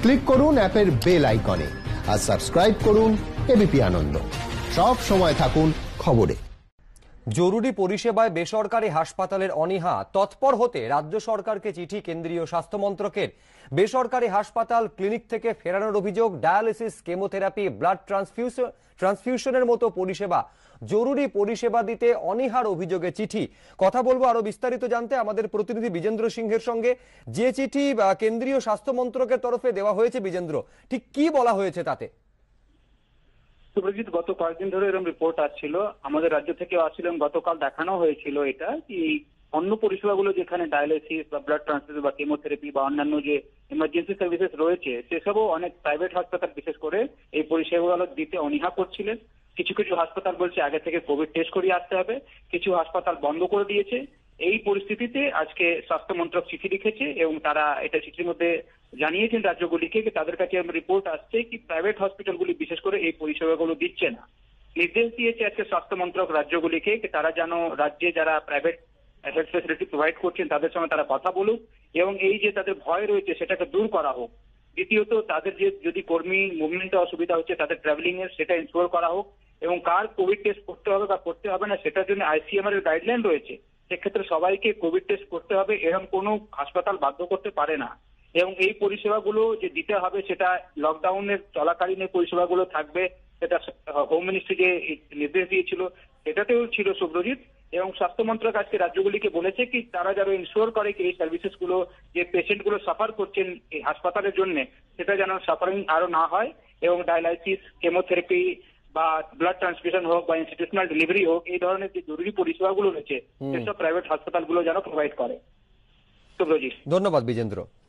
Click করুন অ্যাপের bell আইকনে আর সাবস্ক্রাইব করুন এবিপি আনন্দ। সব সময় থাকুন খবরে। জরুরি পরিষেবায় বেসরকারি হাসপাতালের অনীহা, তৎপর হতে রাজ্য সরকারকে চিঠি কেন্দ্রীয় স্বাস্থ্য মন্ত্রকের। বেসরকারি হাসপাতাল ক্লিনিক থেকে ফেরানোর অভিযোগ। ডায়ালিসিস, কেমোথেরাপি, ব্লাড ট্রান্সফিউশনের মতো পরিষেবা, জরুরি পরিষেবা দিতে অনীহার অভিযোগে চিঠি। কথা বলবো আরো বিস্তারিত জানতে আমাদের প্রতিনিধি বিজেন্দ্র সিংহের সঙ্গে। যে চিঠি কেন্দ্রীয় স্বাস্থ্য মন্ত্রকের তরফে দেওয়া হয়েছে, বিজেন্দ্র, ঠিক কি বলা হয়েছে তাতে? সুব্রজিৎ, গত কয়েকদিন ধরে এরকম রিপোর্ট আসছিল, আমাদের রাজ্য থেকেও আসছিল, গতকাল দেখানো হয়েছিল এটা কি অন্য পরিষেবাগুলো যেখানে ডায়ালিসিস বা ব্লাড ট্রান্সফিউশন বা কেমোথেরাপি বা অন্যান্য যে ইমার্জেন্সি সার্ভিসেস রয়েছে সেসবও অনেক প্রাইভেট হাসপাতাল বিশেষ করে এই পরিষেবাগুলো দিতে অনীহা করছিলেন। কিছু কিছু হাসপাতাল বলছে আগে থেকে কোভিড টেস্ট করিয়ে আসতে হবে, কিছু হাসপাতাল বন্ধ করে দিয়েছে। এই পরিস্থিতিতে আজকে স্বাস্থ্য মন্ত্রক চিঠি লিখেছে এবং তারা এটা চিঠির মধ্যে জানিয়েছেন রাজ্যগুলিকে তাদের কাছে রিপোর্ট আসছে কি প্রাইভেট হসপিটালগুলি বিশেষ করে এই পরিষেবাগুলো দিচ্ছে না। নির্দেশ দিয়েছে আজকে স্বাস্থ্য মন্ত্রক রাজ্যগুলিকে তারা যেন রাজ্যে যারা প্রাইভেট হেলথ ফেসিলিটি প্রোভাইড করছেন তাদের সঙ্গে তারা কথা বলুক এবং এই যে তাদের ভয় রয়েছে সেটাকে দূর করা হোক। দ্বিতীয়ত, তাদের যে যদি কর্মী মুভমেন্টে অসুবিধা হচ্ছে তাদের ট্রাভেলিং এর সেটা ইনশিওর করা হোক এবং কার কোভিড টেস্ট করতে হবে বা করতে হবে না সেটার জন্য আইসিএমআর এর গাইডলাইন রয়েছে। সেক্ষেত্রে সবাইকে কোভিড টেস্ট করতে হবে, এরকম কোনো হাসপাতাল বাধ্য করতে পারে না। এবং এই পরিষেবাগুলো যে দিতে হবে সেটা লকডাউনের চলাকালীন এই পরিষেবাগুলো থাকবে, সেটা হোম মিনিস্ট্রি যে নির্দেশ দিয়েছিল সেটাতেও ছিল সুব্রজিৎ। এবং স্বাস্থ্য মন্ত্রক আজকে রাজ্যগুলিকে বলেছে কি তারা যেন ইনশিওর করে কি এই সার্ভিসেস গুলো যে পেশেন্ট গুলো সাফার করছেন এই হাসপাতালের জন্য সেটা যেন সাফারিং আরো না হয় এবং ডায়ালাইসিস, কেমোথেরাপি বা ব্লাড ট্রান্সফিউশন হোক বা ইনস্টিটিউশনাল ডেলিভারি হোক, এই ধরনের যে জরুরি পরিষেবাগুলো রয়েছে সেসব প্রাইভেট হাসপাতালগুলো যেন প্রোভাইড করে। সুব্রজিৎ, ধন্যবাদ বিজেন্দ্র।